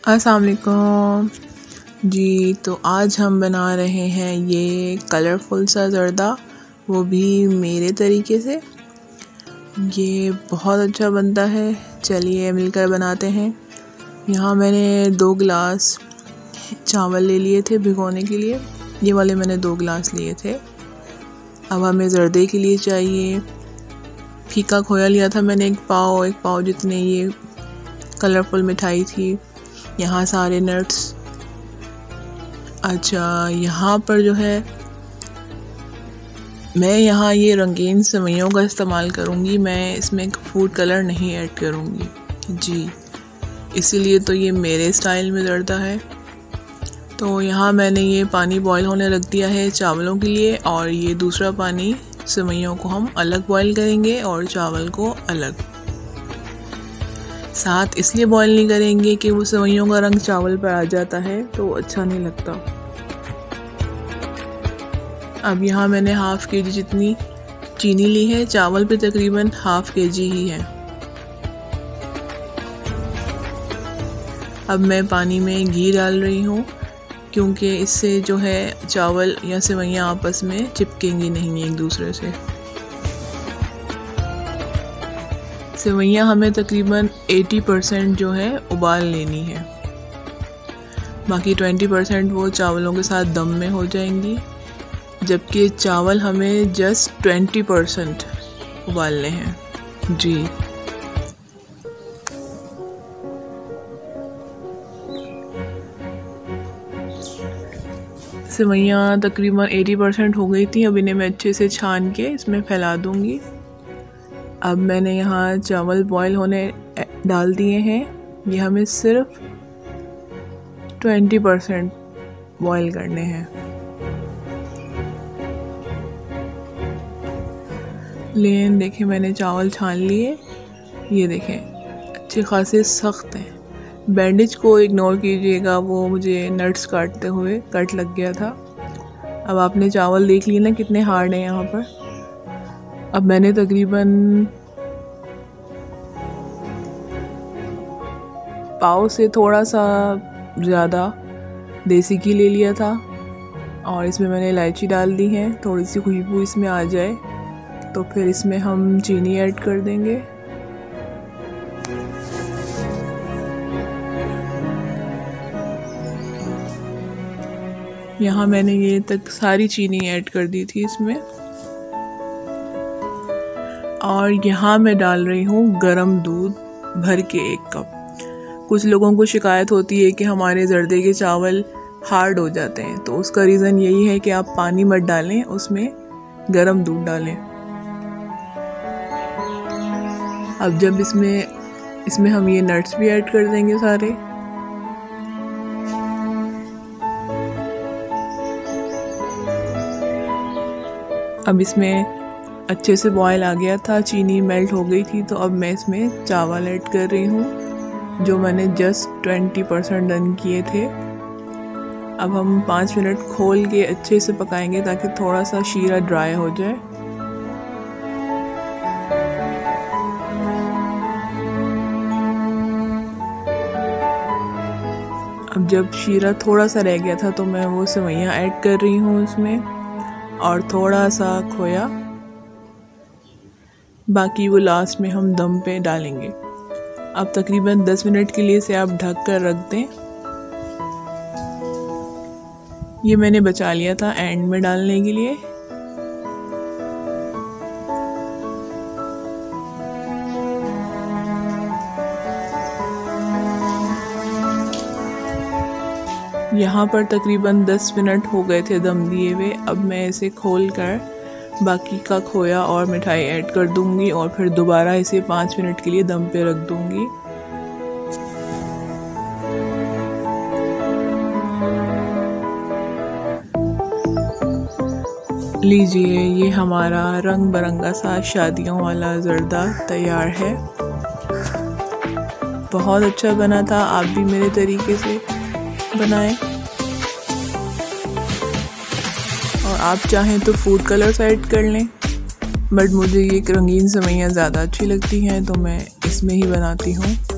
अस्सलाम वालेकुम जी। तो आज हम बना रहे हैं ये कलरफुल सा ज़र्दा, वो भी मेरे तरीके से। ये बहुत अच्छा बनता है, चलिए मिलकर बनाते हैं। यहाँ मैंने 2 गिलास चावल ले लिए थे भिगोने के लिए, ये वाले मैंने 2 गिलास लिए थे। अब हमें ज़र्दे के लिए चाहिए फीका खोया लिया था मैंने, एक पाव जितने ये कलरफुल मिठाई थी। यहाँ सारे नट्स। अच्छा, यहाँ पर जो है मैं यहाँ ये रंगीन सेवइयों का इस्तेमाल करूँगी, मैं इसमें फूड कलर नहीं ऐड करूँगी जी, इसीलिए तो ये मेरे स्टाइल में ज़र्दा है। तो यहाँ मैंने ये पानी बॉईल होने रख दिया है चावलों के लिए, और ये दूसरा पानी सेवइयों को हम अलग बॉईल करेंगे और चावल को अलग। साथ इसलिए बॉईल नहीं करेंगे कि वो सेवइयों का रंग चावल पर आ जाता है तो अच्छा नहीं लगता। अब यहाँ मैंने ½ kg जितनी चीनी ली है, चावल पे तकरीबन ½ kg ही है। अब मैं पानी में घी डाल रही हूँ, क्योंकि इससे जो है चावल या सेवइयाँ आपस में चिपकेंगी नहीं एक दूसरे से। सेवइयाँ हमें तकरीबन 80% जो है उबाल लेनी है, बाकी 20% वो चावलों के साथ दम में हो जाएंगी, जबकि चावल हमें जस्ट 20% उबालने हैं जी। सेवइयाँ तकरीबन 80% हो गई थी। अब इन्हें मैं अच्छे से छान के इसमें फैला दूंगी। अब मैंने यहाँ चावल बॉईल होने डाल दिए हैं, ये हमें सिर्फ 20% बॉईल करने हैं। लेकिन देखें मैंने चावल छान लिए, ये देखें अच्छे खासे सख्त हैं। बैंडेज को इग्नोर कीजिएगा, वो मुझे नट्स काटते हुए कट लग गया था। अब आपने चावल देख लिए ना कितने हार्ड हैं यहाँ पर। अब मैंने तकरीबन पाव से थोड़ा सा ज़्यादा देसी घी ले लिया था, और इसमें मैंने इलायची डाल दी है, थोड़ी सी खुशबू इसमें आ जाए तो फिर इसमें हम चीनी ऐड कर देंगे। यहाँ मैंने ये तक सारी चीनी ऐड कर दी थी इसमें, और यहाँ मैं डाल रही हूँ गरम दूध भर के 1 कप। कुछ लोगों को शिकायत होती है कि हमारे ज़र्दे के चावल हार्ड हो जाते हैं, तो उसका रीज़न यही है कि आप पानी मत डालें, उसमें गरम दूध डालें। अब जब इसमें हम ये नट्स भी ऐड कर देंगे सारे। अब इसमें अच्छे से बॉयल आ गया था, चीनी मेल्ट हो गई थी, तो अब मैं इसमें चावल ऐड कर रही हूँ जो मैंने जस्ट 20% डन किए थे। अब हम 5 मिनट खोल के अच्छे से पकाएंगे ताकि थोड़ा सा शीरा ड्राई हो जाए। अब जब शीरा थोड़ा सा रह गया था तो मैं वो सेवइयाँ ऐड कर रही हूँ उसमें, और थोड़ा सा खोया, बाकी वो लास्ट में हम दम पे डालेंगे। अब तकरीबन 10 मिनट के लिए इसे आप ढक कर रख दें। ये मैंने बचा लिया था एंड में डालने के लिए। यहाँ पर तकरीबन 10 मिनट हो गए थे दम दिए हुए। अब मैं इसे खोल कर बाकी का खोया और मिठाई ऐड कर दूंगी, और फिर दोबारा इसे 5 मिनट के लिए दम पे रख दूंगी। लीजिए, ये हमारा रंग बिरंगा सा शादियों वाला ज़र्दा तैयार है। बहुत अच्छा बना था, आप भी मेरे तरीके से बनाएं। और आप चाहें तो फूड कलर्स ऐड कर लें, बट मुझे ये रंगीन सेवइयाँ ज़्यादा अच्छी लगती हैं तो मैं इसमें ही बनाती हूँ।